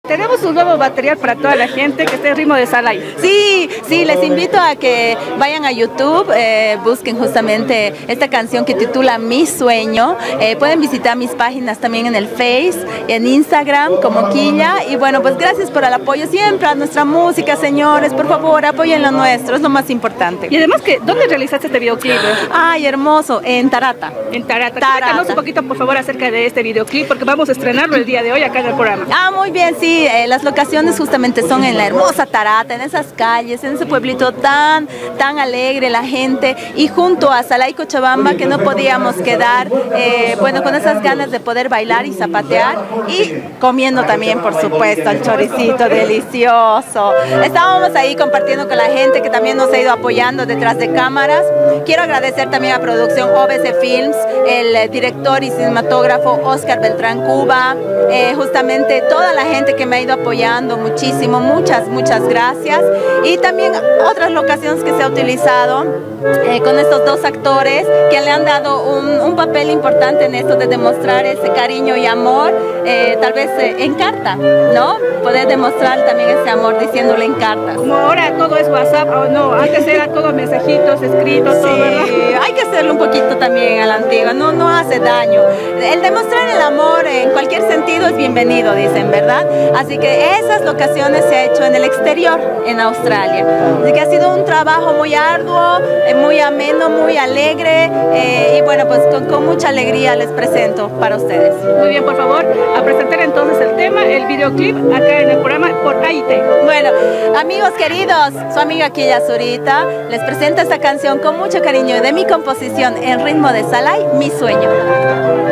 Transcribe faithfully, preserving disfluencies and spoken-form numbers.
Tenemos un nuevo material para toda la gente que esté en Ritmo de Salai. Sí, sí, les invito a que vayan a YouTube, eh, busquen justamente esta canción que titula Mi Sueño. Eh, pueden visitar mis páginas también en el Face, en Instagram como Quilla. Y bueno, pues gracias por el apoyo siempre a nuestra música, señores. Por favor, apoyen lo nuestro, es lo más importante. Y además, que ¿dónde realizaste este videoclip? Ay, hermoso, en Tarata. En Tarata. Tarata. Cuéntanos un poquito, por favor, acerca de este videoclip, porque vamos a estrenarlo el día de hoy acá en el programa. Ah, muy bien, sí. Eh, las locaciones justamente son en la hermosa Tarata, en esas calles, en ese pueblito tan, tan alegre la gente, y junto a Salai Cochabamba, que no podíamos quedar, eh, bueno, con esas ganas de poder bailar y zapatear, y comiendo también, por supuesto, el choricito delicioso. Estábamos ahí compartiendo con la gente que también nos ha ido apoyando detrás de cámaras. Quiero agradecer también a Producción O B C Films, el director y cinematógrafo Oscar Beltrán Cuba, eh, justamente toda la gente que me ha ido apoyando muchísimo, muchas, muchas gracias. Y también otras locaciones que se ha utilizado eh, con estos dos actores que le han dado un, un papel importante en esto de demostrar ese cariño y amor, eh, tal vez eh, en carta, ¿no? Poder demostrar también ese amor diciéndole en cartas. Como ahora todo es WhatsApp, o no, antes era todo mensajitos, escritos, sí, todo, ¿verdad? Hay que hacerlo un poquito también a la antigua, no, no hace daño. El demostrar el amor en cualquier sentido es bienvenido, dicen, ¿verdad? Así que esas locaciones se ha hecho en el exterior, en Australia. Así que ha sido un trabajo muy arduo, eh, muy ameno, muy alegre, eh, y bueno, pues con, con mucha alegría les presento para ustedes. Muy bien, por favor, a presentar entonces el tema, el videoclip, acá en el programa por A I T. Bueno, amigos queridos, su amiga Quilla Zurita les presenta esta canción con mucho cariño de mi composición en Ritmo de Salai, Mi Sueño.